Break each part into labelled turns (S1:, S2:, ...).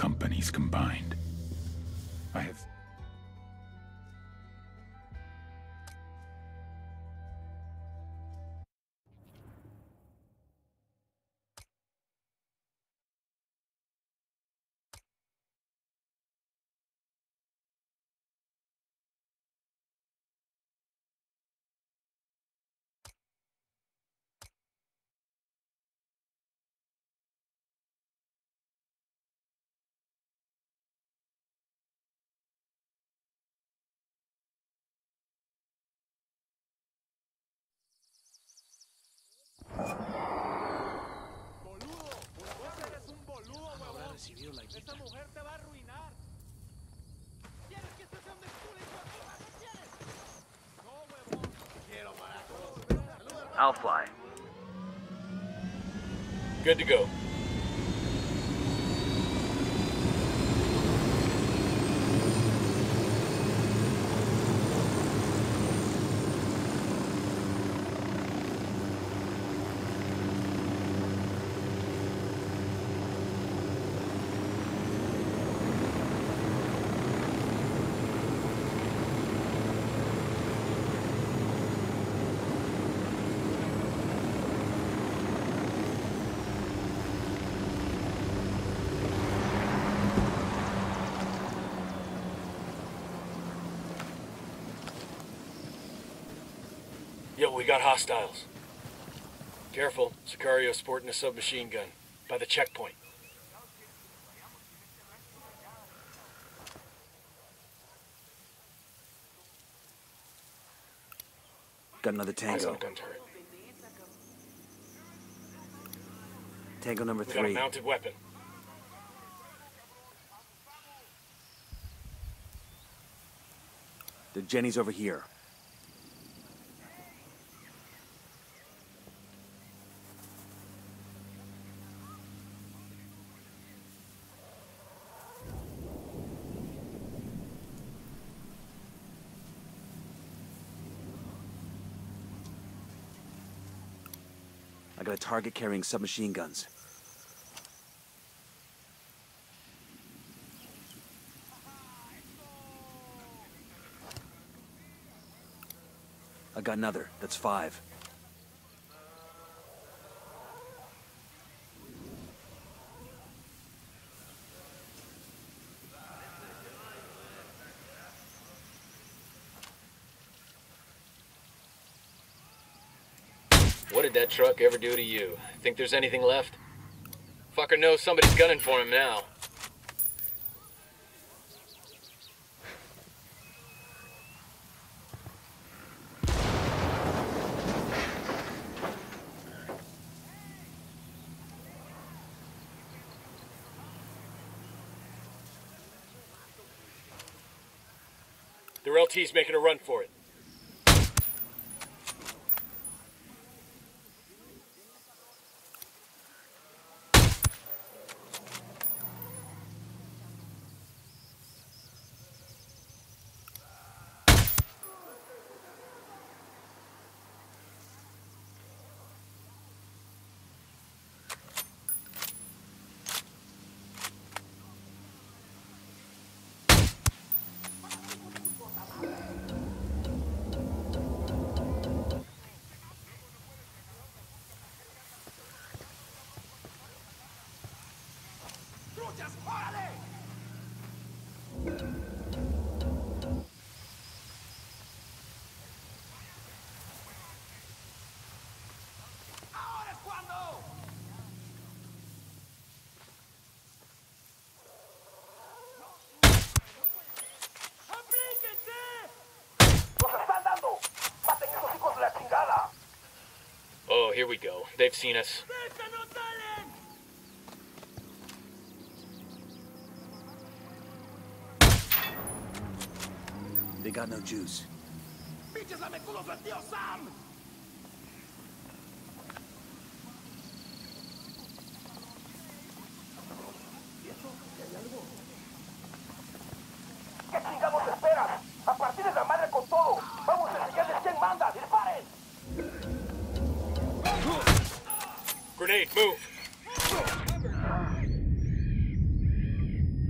S1: companies combined. I have...
S2: Esta mujer te va a arruinar. ¿Quieres que esto sea un desculo y no quieres? No, huevón. Quiero para.
S3: I'll fly.
S4: Good to go. Yo, we got hostiles. Careful, Sicario sporting a submachine gun. By the checkpoint.
S3: Got another
S4: Eyes on
S3: Tango.
S4: gun turret.
S3: Tango number
S4: We got a
S3: 3.
S4: mounted weapon.
S3: The Jenny's over here. I got a target carrying submachine guns. I got another. That's 5.
S4: What did that truck ever do to you? Think there's anything left? Fucker knows somebody's gunning for him now. Their LT's making a run for it. Oh, here we go. They've seen us.
S3: They got no juice.
S5: ¿Qué chingados esperas? ¡A partir de la madre con todo! ¡Vamos a enseñarles quién manda! ¡Disparen!
S4: Grenade, move!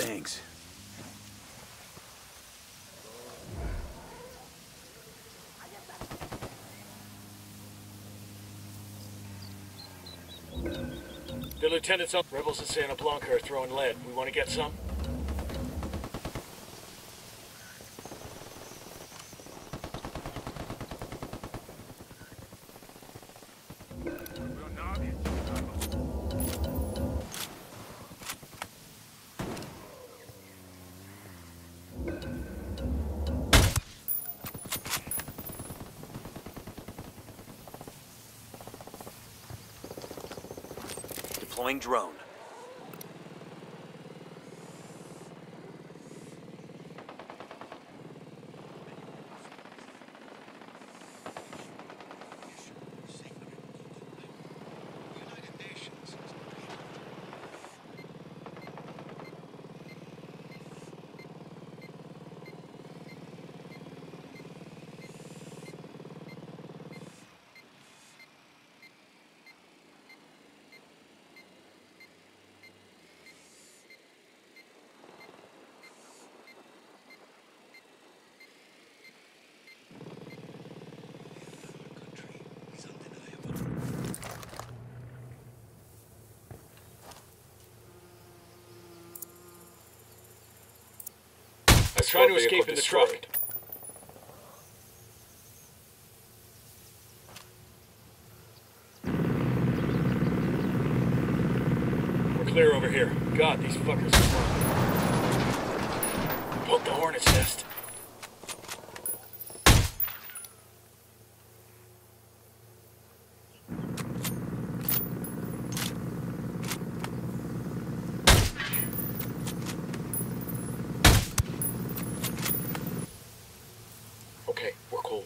S3: Thanks.
S4: The lieutenant's up. Rebels in Santa Blanca are throwing lead. We want to get some?
S3: Deploying drone.
S4: I'm trying to escape in the truck. We're clear over here. God, these fuckers are fun. Poke the hornet's nest. Okay, we're cool.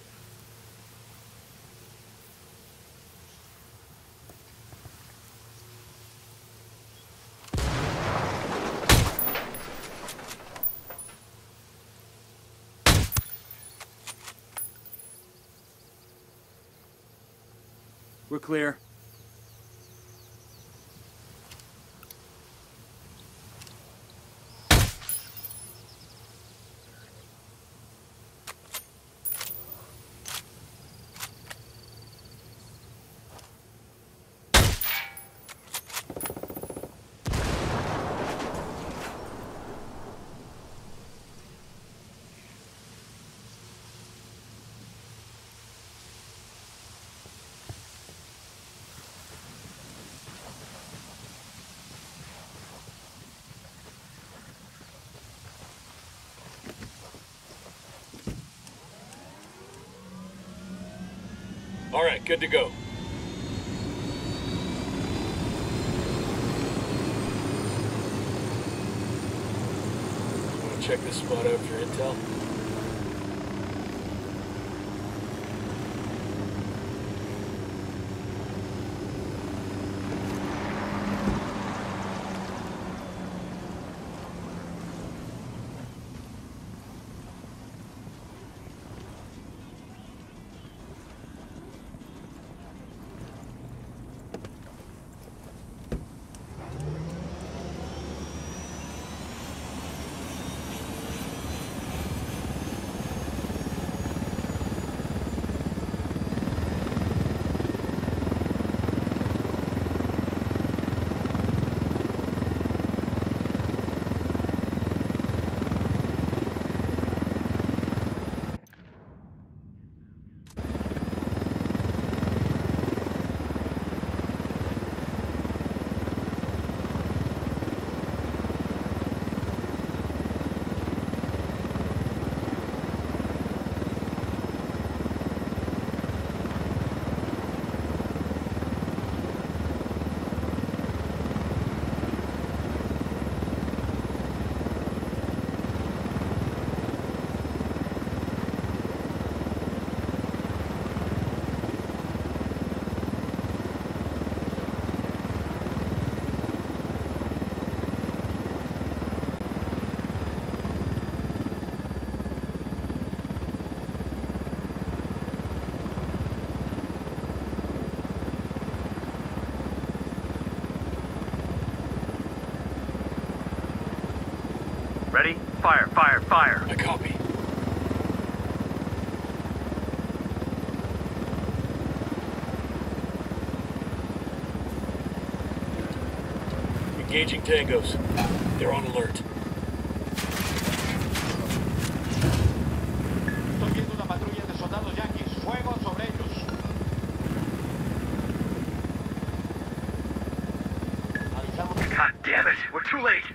S3: We're clear.
S4: All right, good to go. Want to check this spot out for intel?
S6: Ready? Fire, fire, fire.
S4: I copy. Engaging tangos. They're on alert.
S2: Estoy viendo una patrulla de soldados yanquis. Fuego sobre ellos. Avisamos.
S6: God damn it, we're too late.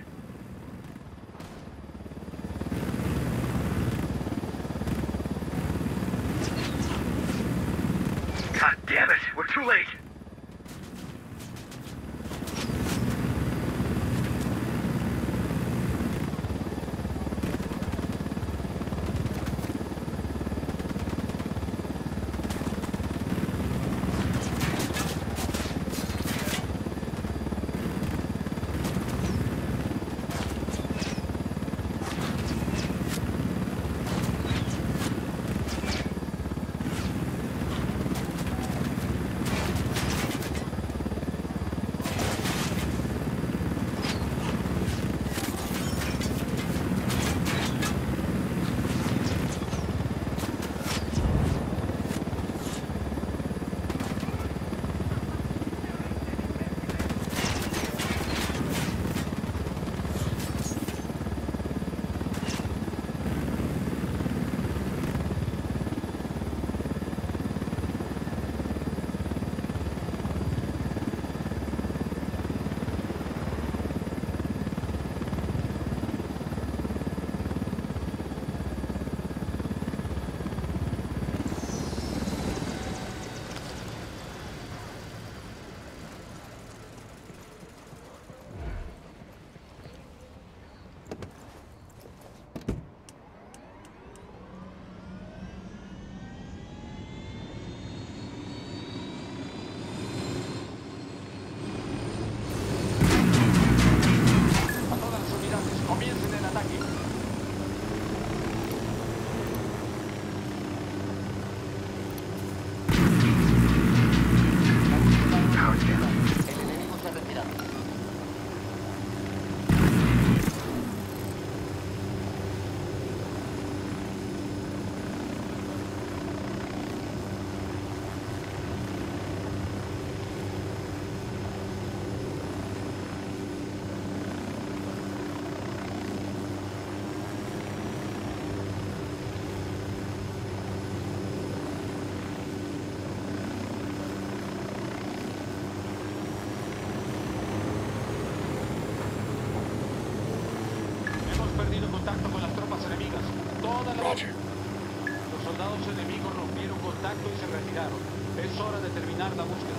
S6: God damn it, we're too late.
S2: contacto con las tropas enemigas. Toda la...
S4: Roger.
S2: Los soldados enemigos rompieron contacto y se retiraron. Es hora de terminar la búsqueda.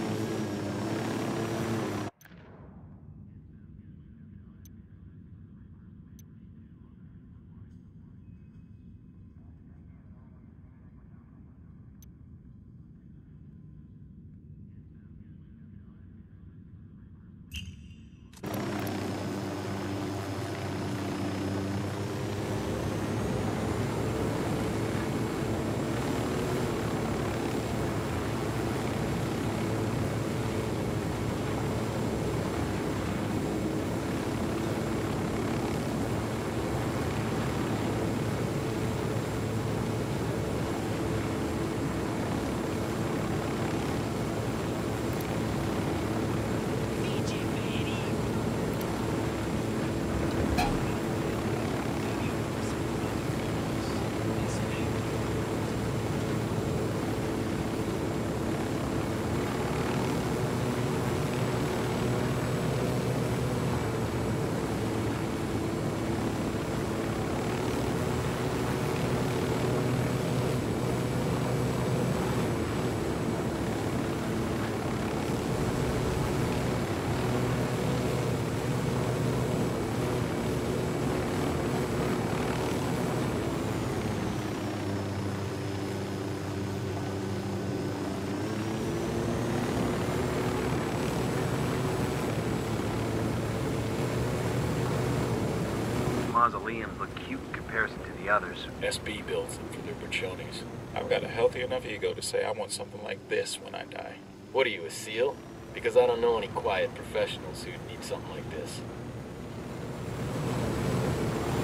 S6: Mausoleums look cute in comparison to the others.
S4: SB builds them for their Buchonis.
S7: I've got a healthy enough ego to say I want something like this when I die. What are you, a SEAL? Because I don't know any quiet professionals who'd need something like this.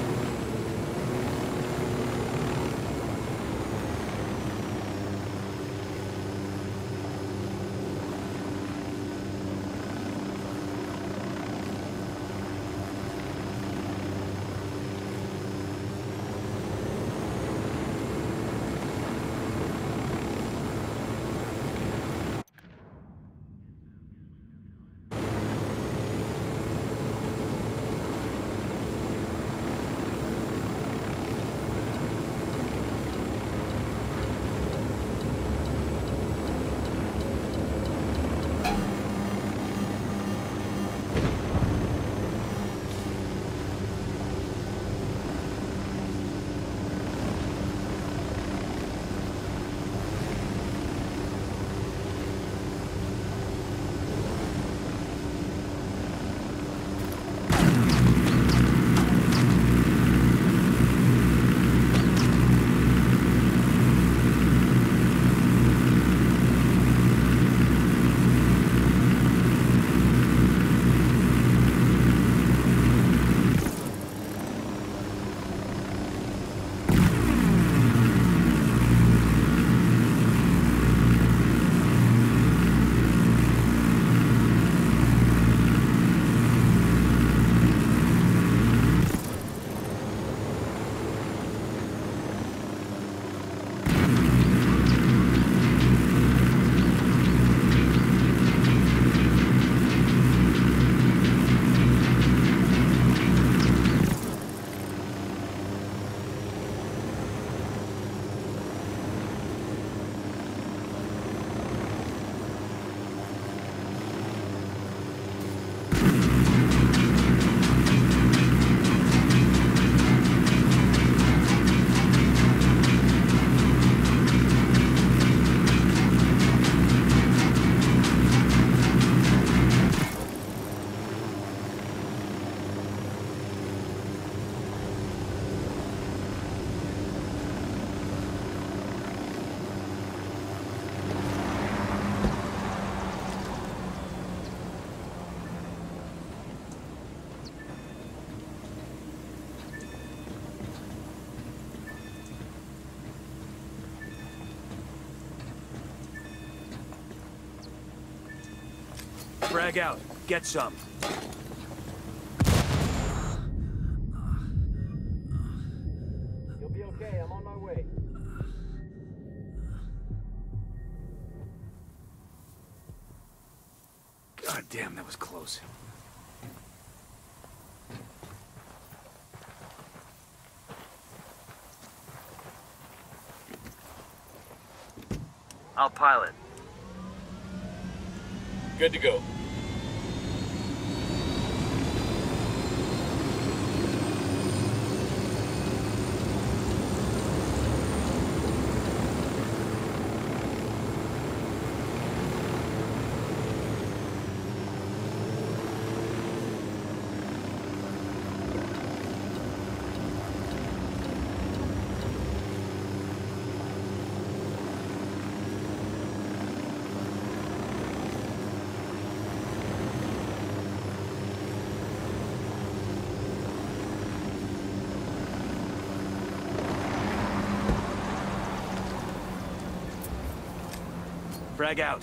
S3: Frag out. Get some.
S4: You'll be okay. I'm on my way.
S3: God damn, that was close.
S6: I'll pilot.
S7: Good to go.
S3: Frag out.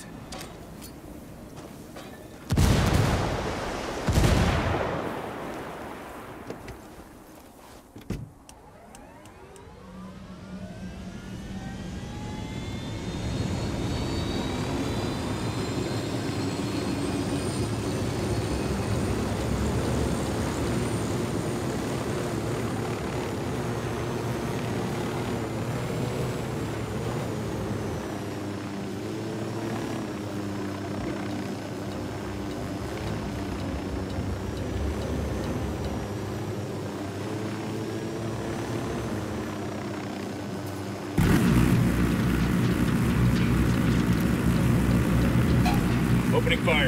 S7: Opening fire.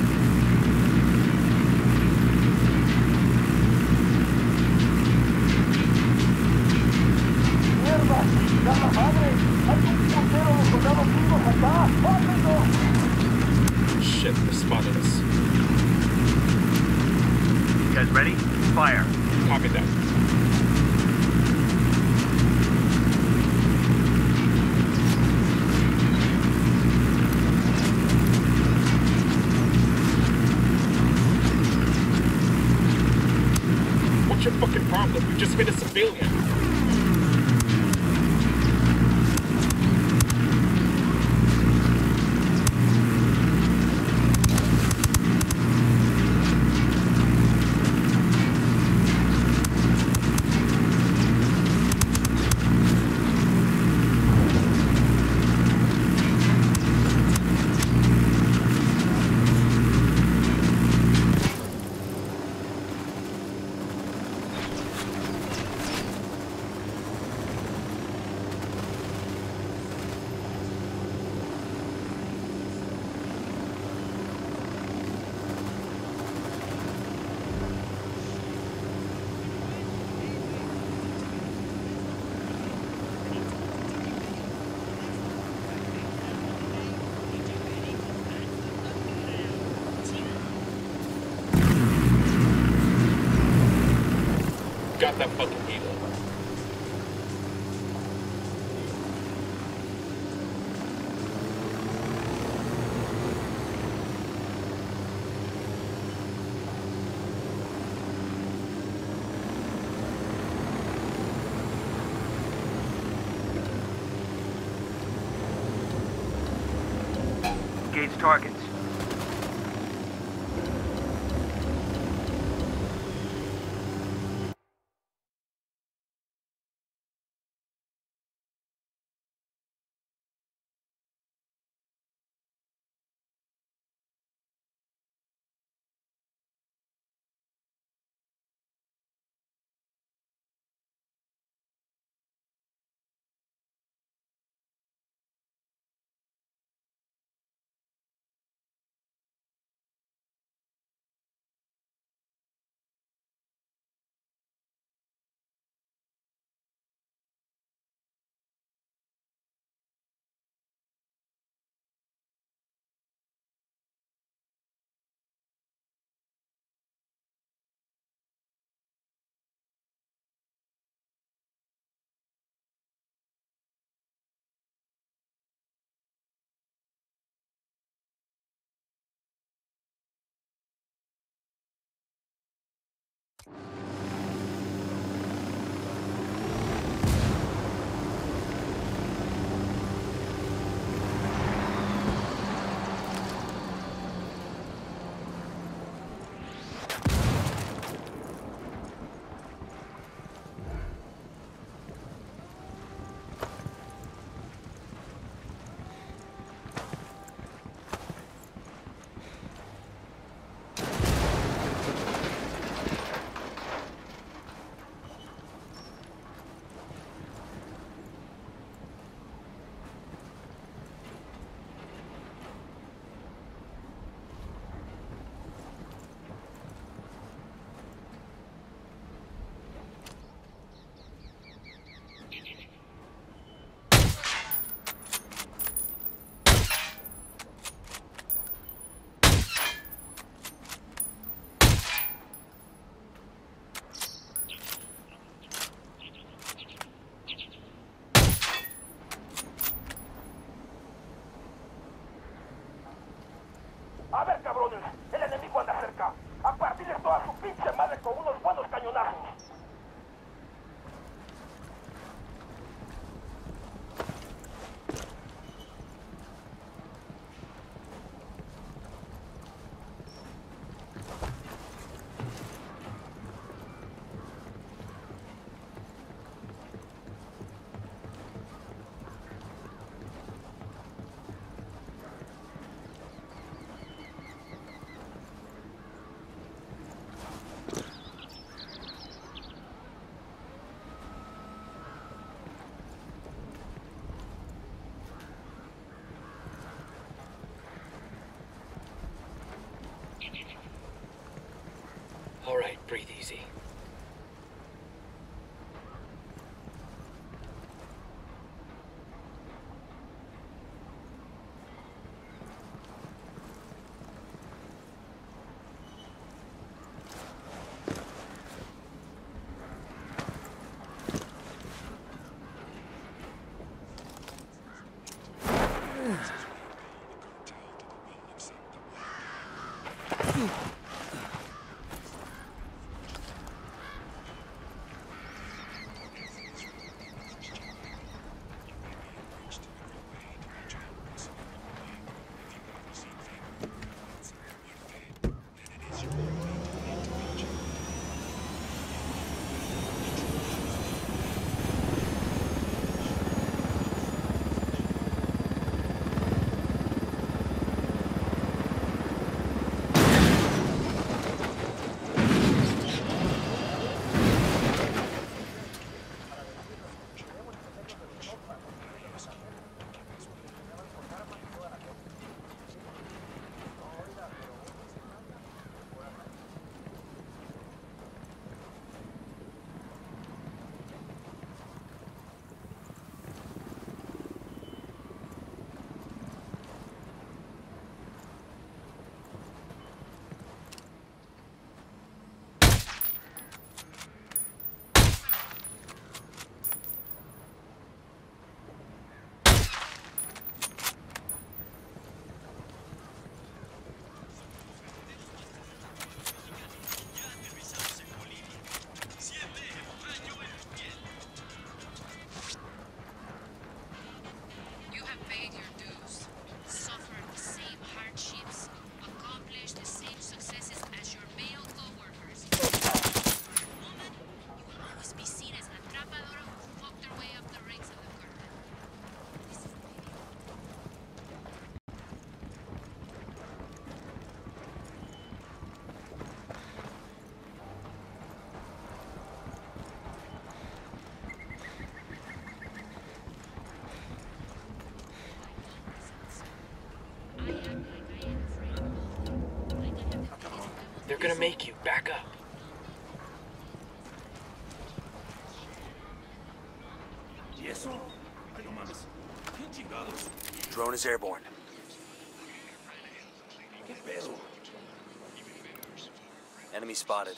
S5: ¡Mierda! ¡Ya la madre! ¡Hay un puntero de soldados vivos acá! ¡Rápido!
S7: Shit, they spotted us.
S6: You guys ready? Fire.
S7: Copy that. What's your fucking problem? You just hit a civilian. Got that fucking helo.
S6: Engage targets.
S4: All right, breathe easy. They're gonna make you. Back up.
S3: Drone is airborne. Enemy spotted.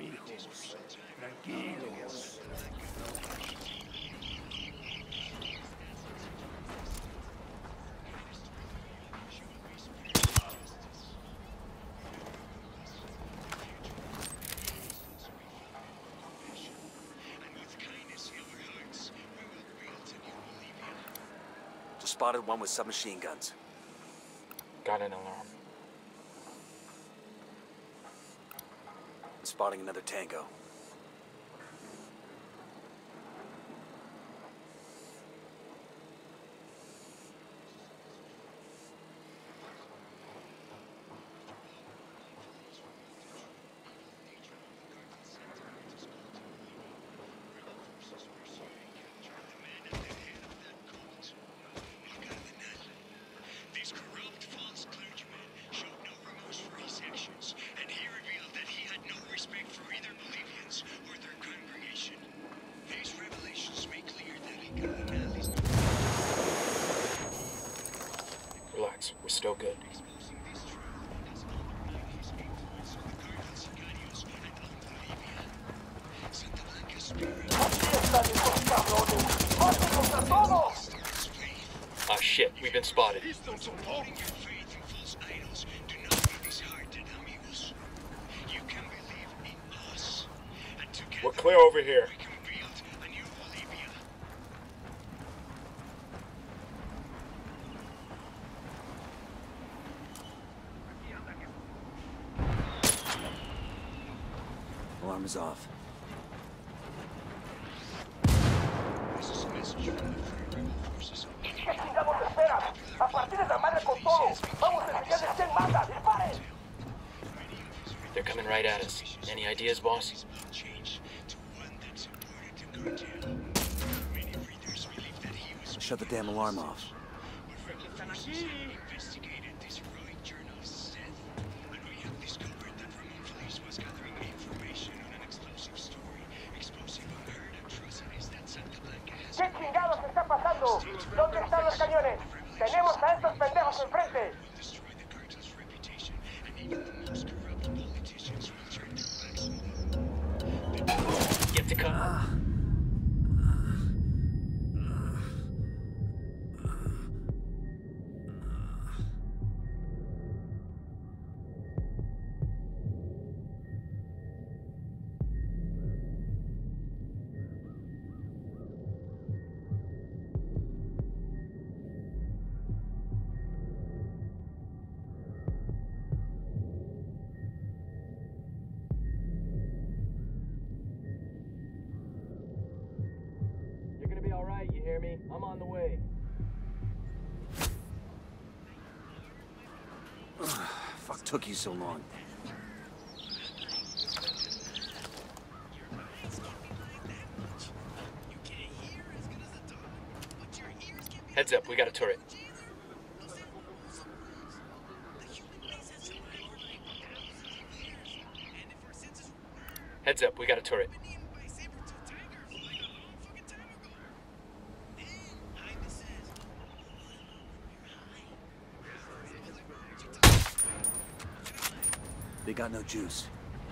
S3: Just spotted one with submachine guns.
S7: Got an alarm.
S3: Spotting another tango.
S8: These corrupt false clergymen showed no remorse for his actions, and he revealed that he had no respect for either Bolivians or their congregation. These revelations make clear that Cardenal is not
S4: Relax, we're still good.
S8: exposing this truth as undermining his influence on the cartel sicarios and on Bolivia. Santa Blanca's spirit
S4: Ah, shit, we've been spotted.
S8: supporting your faith in false idols. Do not be disheartened, amigos. You can believe in us, and together
S4: We're clear over here.
S8: we can build a new Bolivia.
S3: Alarm is off.
S8: This is a message from the Free Rebel Forces.
S5: ¿Qué chingados esperas? ¡A partir de la madre con todo! ¡Vamos a enseñarles quién manda! ¡Disparen!
S4: They're coming right at us. Any ideas, boss?
S8: Changed to one that supported the cartel. Many readers believe that he was
S3: Shut the damn alarm off.
S8: but rebel forces have investigated this heroic journalist's death, and we have discovered that Ramon Feliz was gathering information
S4: You're gonna be alright, you hear me? I'm on the way.
S3: Fuck took you so long?
S4: Heads up, we got a turret. Heads up, we got a turret.
S3: They got no juice.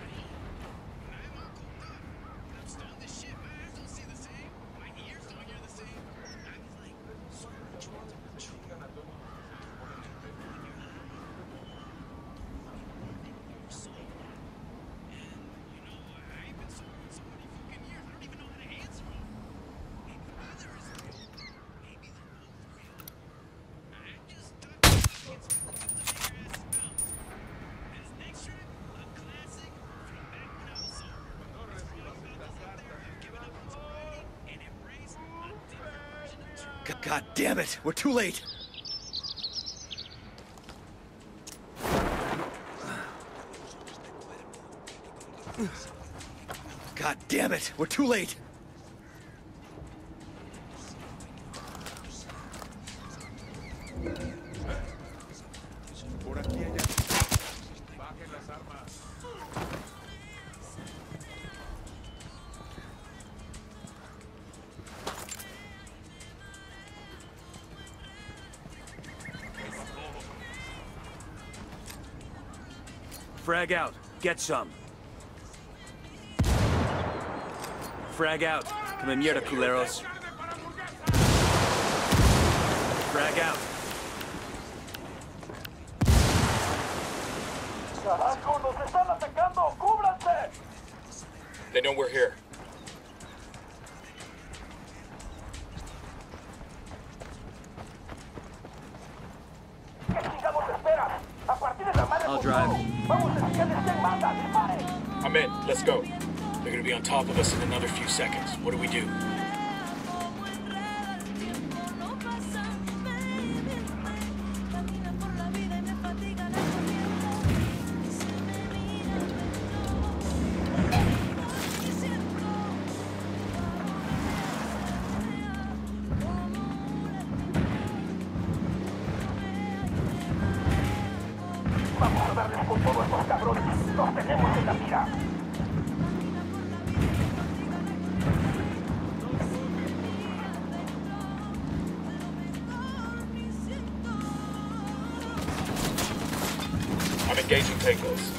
S9: God damn it! We're too late! God damn it! We're too late!
S2: Por aquí allá. Bajen las armas.
S3: Frag out. Get some. Frag out. Come en mierda, culeros. Frag out.
S5: ¡Carajo! ¡Nos están atacando! ¡Cúbranse!
S4: They know we're here.
S5: ¿Qué chingados esperas? A partir de la madre
S3: I'll
S5: con
S3: drive.
S5: todo. Vamos a enseñarles quién manda. ¡Disparen!
S4: I'm in. Let's go. They're gonna be on top of us in another few seconds. What do we do?
S5: Vamos a darles con todo a estos cabrones. Los tenemos en la mira.
S4: I'm engaging tangos.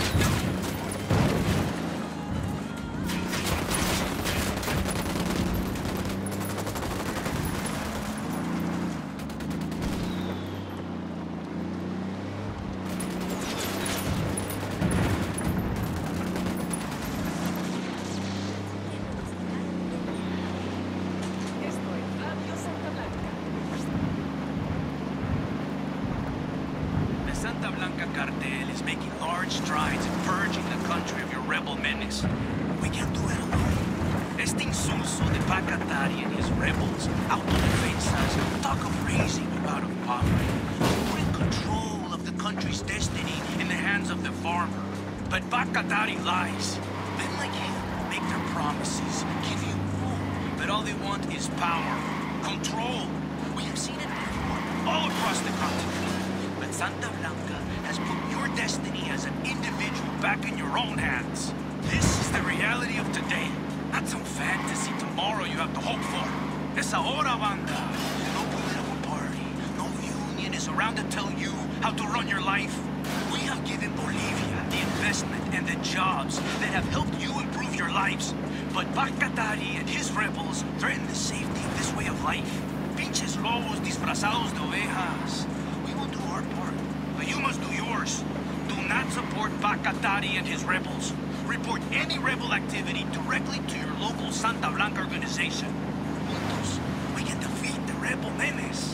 S10: The Santa Blanca cartel is making large strides in purging the country of your rebel menace. We can't do it alone. Este insulso de Pacatari and his rebels, autodefensas, talk of raising you out of poverty, putting control of the country's destiny in the hands of the farmer. But Pacatari lies. Men like him make their promises, give you hope, but all they want is power, control. We have seen it before, all across the continent. But Santa Blanca has put your destiny as an individual back in your own hands. This is the reality of today, not some fantasy tomorrow you have to hope for. Es ahora, banda. No political party, no union is around to tell you how to run your life. We have given Bolivia the investment and the jobs that have helped you improve your lives. But Bacatari and his rebels threaten the safety of this way of life. Pinches lobos disfrazados de ovejas. We will do our part, but you must do yours. Do not support Bacatari and his rebels. Report any rebel activity directly to your local Santa Blanca organization. Juntos, we can defeat the rebel menace.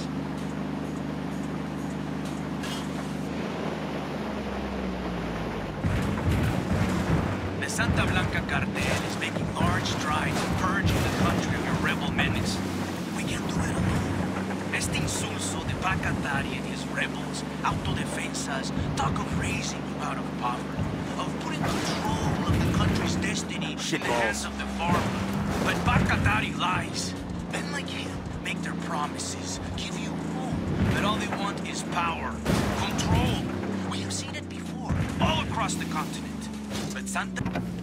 S10: The Santa Blanca cartel is making large strides in purging the country of your rebel menace. We can't do it alone. Este insulso de Bacatari and his rebels, autodefensas, talk of raising you out of poverty, of putting control of the country's destiny in the hands of the farmer. But Bacatari lies. Men like him make their promises, give you hope, but all they want is power, control. We have seen it before, all across the continent. But Santa...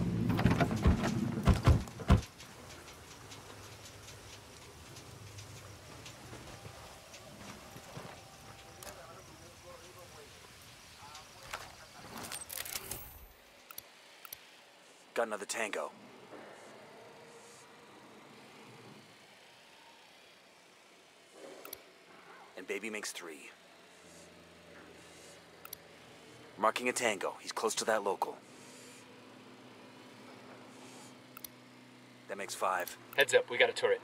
S3: Got another tango. And baby makes 3. Marking a tango. He's close to that local. That makes 5.
S4: Heads up, we got a turret.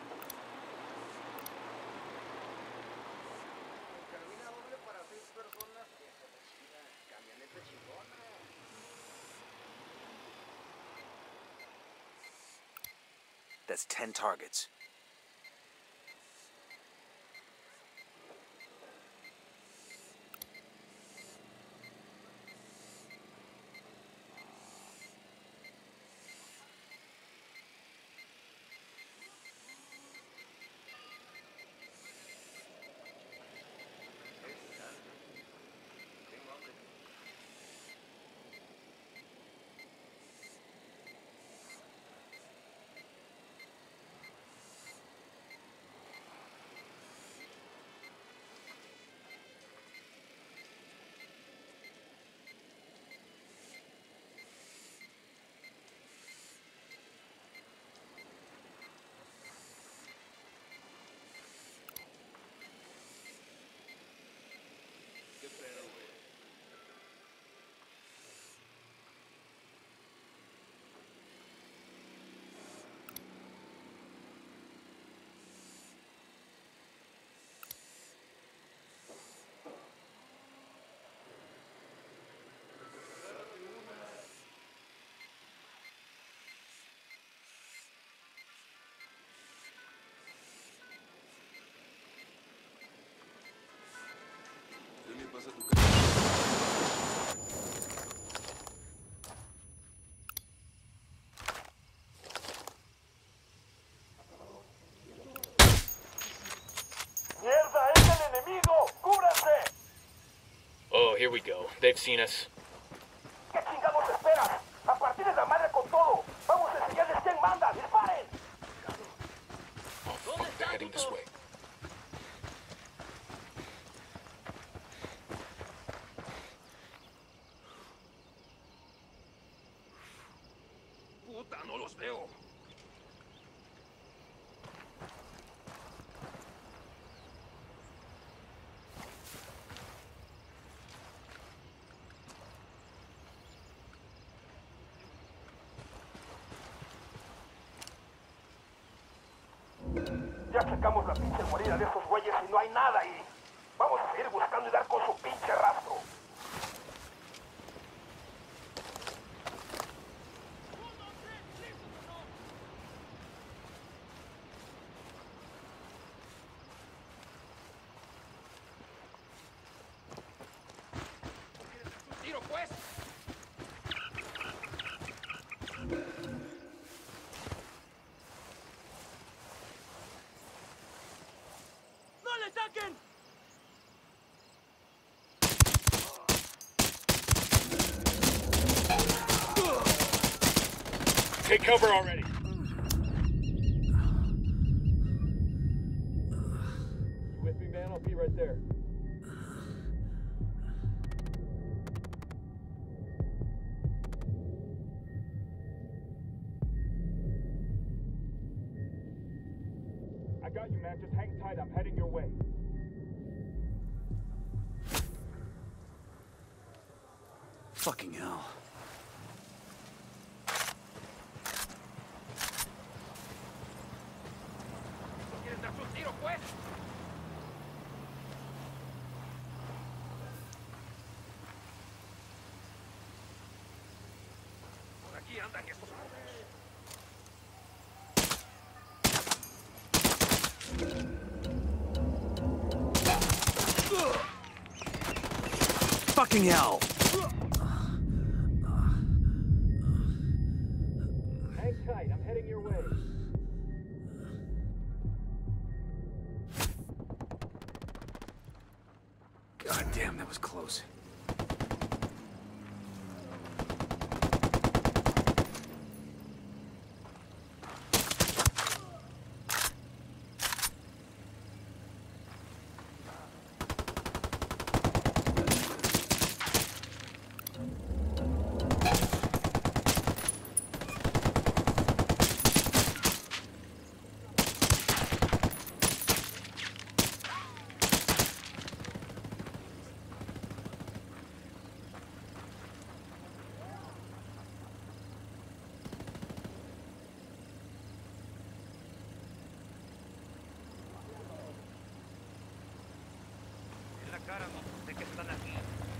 S3: That's 10 targets.
S5: ¡Mierda! ¡Es el enemigo! ¡Cúbranse!
S4: Oh, here we go. They've seen us.
S5: ¿Qué chingados esperas? ¡A partir de la madre con todo! ¡Vamos a enseñarles quién manda! ¡Disparen!
S4: Oh, fuck, they're heading this way.
S5: ¡Puta, no los veo! Ya sacamos la pinche guarida de esos güeyes y no hay nada ahí. Vamos a seguir buscando y dar con su pinche rastro. ¡Tiro, pues!
S4: Take cover already. You with me, man? I'll be right there.
S5: got you, man. Just hang tight. I'm heading your way.
S3: Fucking hell.
S2: ¿Quieres darse un tiro, pues? Por aquí andan estos...
S3: Fucking hell!
S5: Hang tight. I'm heading your way.
S3: God damn, that was close.
S6: cara de que están aquí.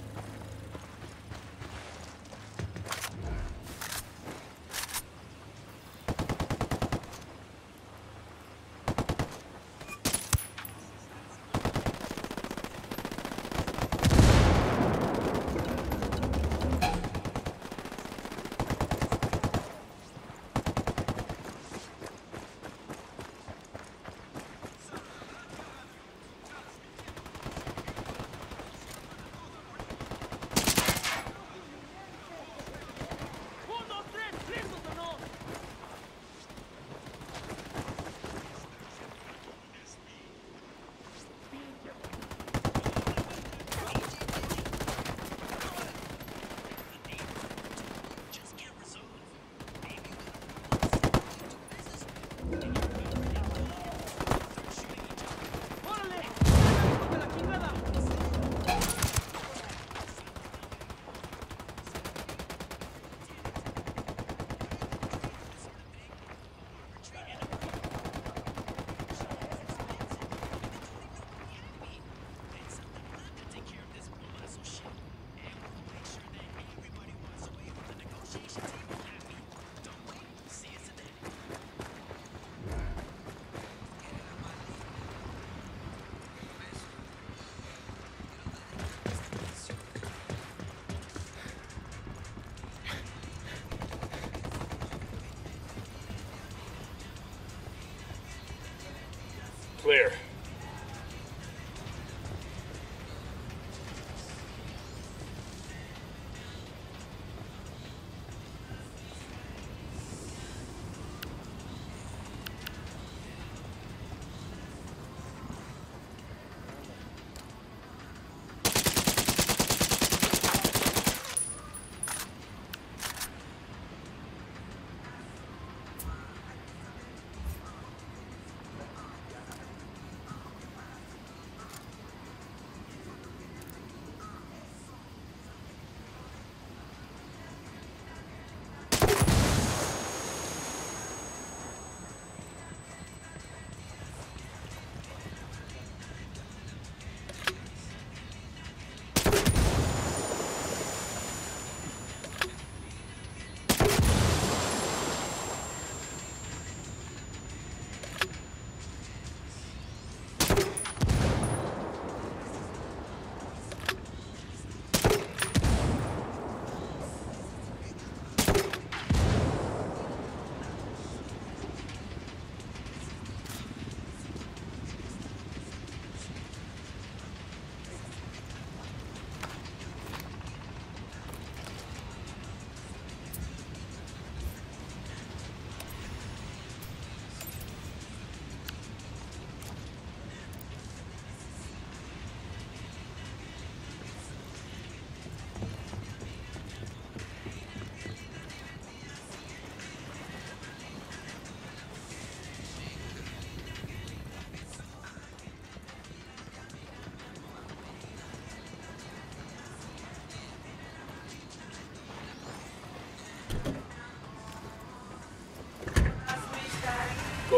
S4: Clear.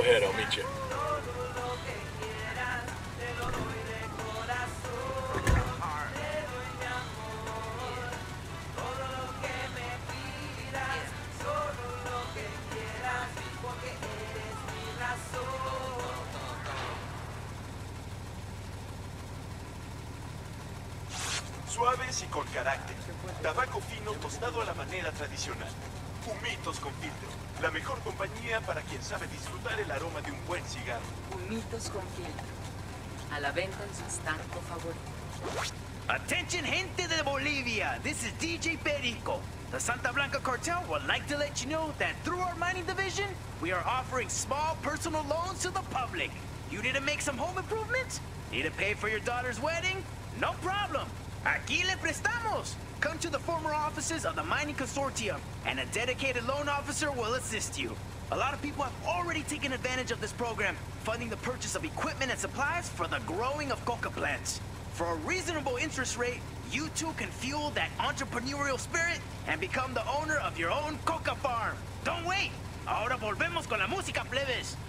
S4: ahead, I'll meet you.
S11: Suaves y con carácter. Tabaco fino tostado a la manera tradicional. Humitos con filtro. La mejor compañía para quien sabe disfrutar el aroma de un buen cigarro.
S12: Humitos con filtro. A la venta en su estanco favorito.
S13: Attention, gente de Bolivia. This is DJ Perico. The Santa Blanca cartel would like to let you know that through our mining division, we are offering small personal loans to the public. You need to make some home improvements? Need to pay for your daughter's wedding? No problem. Aquí le prestamos. Come to the former offices of the Mining Consortium, and a dedicated loan officer will assist you. A lot of people have already taken advantage of this program, funding the purchase of equipment and supplies for the growing of coca plants. For a reasonable interest rate, you too can fuel that entrepreneurial spirit and become the owner of your own coca farm. Don't wait. Ahora volvemos con la música, plebes.